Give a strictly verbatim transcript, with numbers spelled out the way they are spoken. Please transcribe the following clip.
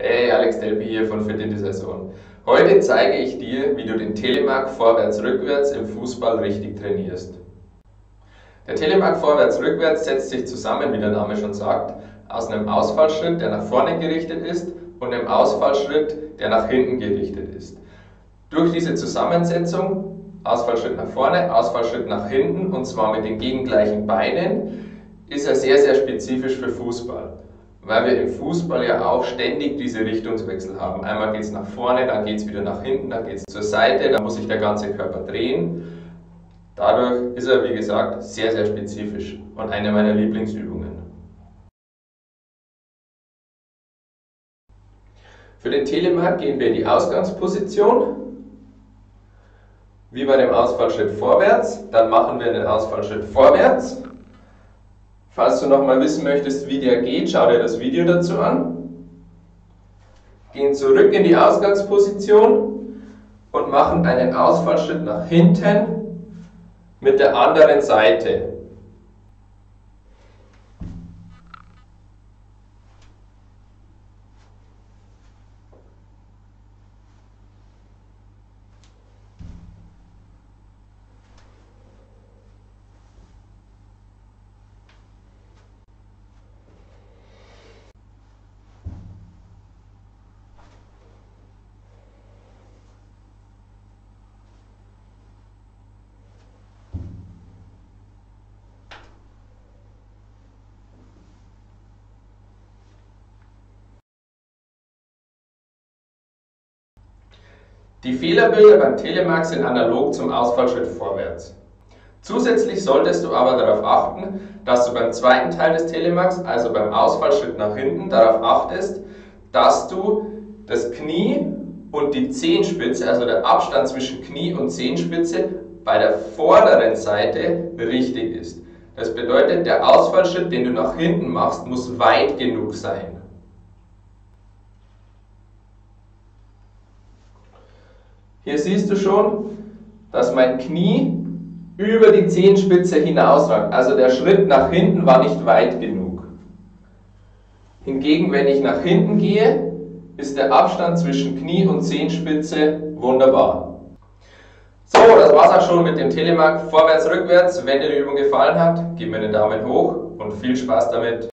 Hey, Alex Delpi hier von Fit in die Saison. Heute zeige ich dir, wie du den Telemark vorwärts-rückwärts im Fußball richtig trainierst. Der Telemark vorwärts-rückwärts setzt sich zusammen, wie der Name schon sagt, aus einem Ausfallschritt, der nach vorne gerichtet ist, und einem Ausfallschritt, der nach hinten gerichtet ist. Durch diese Zusammensetzung, Ausfallschritt nach vorne, Ausfallschritt nach hinten, und zwar mit den gegengleichen Beinen, ist er sehr, sehr spezifisch für Fußball. Weil wir im Fußball ja auch ständig diese Richtungswechsel haben. Einmal geht es nach vorne, dann geht es wieder nach hinten, dann geht es zur Seite, dann muss sich der ganze Körper drehen. Dadurch ist er, wie gesagt, sehr, sehr spezifisch und eine meiner Lieblingsübungen. Für den Telemark gehen wir in die Ausgangsposition, wie bei dem Ausfallschritt vorwärts. Dann machen wir den Ausfallschritt vorwärts. Falls du noch mal wissen möchtest, wie der geht, schau dir das Video dazu an. Gehen zurück in die Ausgangsposition und machen einen Ausfallschritt nach hinten mit der anderen Seite. Die Fehlerbilder beim Telemark sind analog zum Ausfallschritt vorwärts. Zusätzlich solltest du aber darauf achten, dass du beim zweiten Teil des Telemarks, also beim Ausfallschritt nach hinten, darauf achtest, dass du das Knie und die Zehenspitze, also der Abstand zwischen Knie und Zehenspitze, bei der vorderen Seite richtig ist. Das bedeutet, der Ausfallschritt, den du nach hinten machst, muss weit genug sein. Hier siehst du schon, dass mein Knie über die Zehenspitze hinausragt. Also der Schritt nach hinten war nicht weit genug. Hingegen, wenn ich nach hinten gehe, ist der Abstand zwischen Knie und Zehenspitze wunderbar. So, das war's auch schon mit dem Telemark vorwärts-rückwärts. Wenn dir die Übung gefallen hat, gib mir einen Daumen hoch und viel Spaß damit.